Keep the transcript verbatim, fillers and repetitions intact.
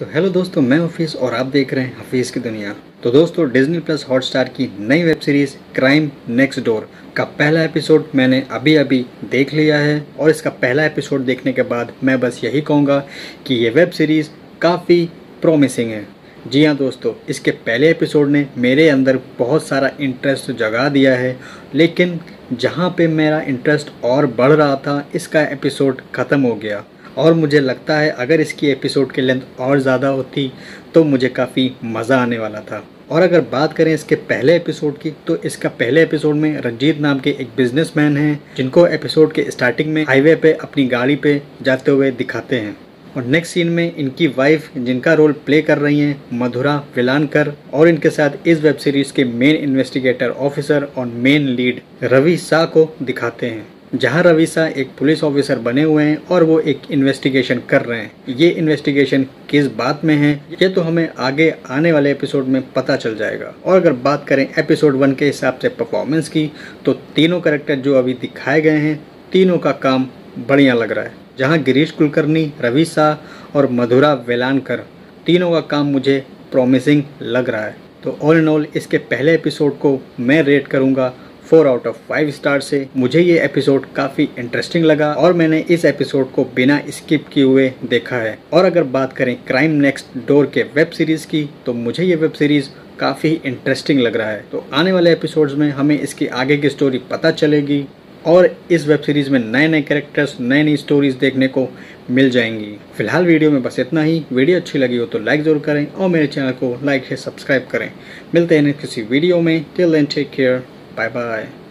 तो हेलो दोस्तों, मैं हफीज़ और आप देख रहे हैं हफीज़ की दुनिया। तो दोस्तों, डिज्नी प्लस हॉटस्टार की नई web series crime next door का पहला एपिसोड मैंने अभी अभी देख लिया है और इसका पहला एपिसोड देखने के बाद मैं बस यही कहूँगा कि ये वेब सीरीज़ काफ़ी प्रॉमिसिंग है। जी हाँ दोस्तों, इसके पहले एपिसोड ने मेरे अंदर बहुत सारा इंटरेस्ट जगा दिया है, लेकिन जहाँ पे मेरा इंटरेस्ट और बढ़ रहा था इसका एपिसोड ख़त्म हो गया और मुझे लगता है अगर इसकी एपिसोड की लेंथ और ज़्यादा होती तो मुझे काफ़ी मज़ा आने वाला था। और अगर बात करें इसके पहले एपिसोड की, तो इसका पहले एपिसोड में रंजीत नाम के एक बिजनेसमैन हैं जिनको एपिसोड के स्टार्टिंग में हाईवे पे अपनी गाड़ी पे जाते हुए दिखाते हैं और नेक्स्ट सीन में इनकी वाइफ, जिनका रोल प्ले कर रही हैं मधुरा वेलानकर, और इनके साथ इस वेब सीरीज़ के मेन इन्वेस्टिगेटर ऑफिसर और मेन लीड रवि शाह को दिखाते हैं, जहां रवि शाह एक पुलिस ऑफिसर बने हुए हैं और वो एक इन्वेस्टिगेशन कर रहे हैं। ये इन्वेस्टिगेशन किस बात में है ये तो हमें आगे आने वाले एपिसोड में पता चल जाएगा। और अगर बात करें एपिसोड वन के हिसाब से परफॉर्मेंस की, तो तीनों कैरेक्टर जो अभी दिखाए गए हैं तीनों का काम बढ़िया लग रहा है। जहाँ गिरीश कुलकर्णी, रवि शाह और मधुरा वेलानकर, तीनों का काम मुझे प्रॉमिसिंग लग रहा है। तो ऑल इन ऑल इसके पहले एपिसोड को मैं रेट करूँगा four out of five star से। मुझे ये एपिसोड काफ़ी इंटरेस्टिंग लगा और मैंने इस एपिसोड को बिना स्किप किए हुए देखा है। और अगर बात करें क्राइम नेक्स्ट डोर के वेब सीरीज़ की, तो मुझे ये वेब सीरीज़ काफ़ी इंटरेस्टिंग लग रहा है। तो आने वाले एपिसोड्स में हमें इसकी आगे की स्टोरी पता चलेगी और इस वेब सीरीज़ में नए नए कैरेक्टर्स, नई नई स्टोरीज देखने को मिल जाएंगी। फिलहाल वीडियो में बस इतना ही। वीडियो अच्छी लगी हो तो लाइक ज़रूर करें और मेरे चैनल को लाइक से सब्सक्राइब करें। मिलते हैं किसी वीडियो में। Till then take care, bye bye.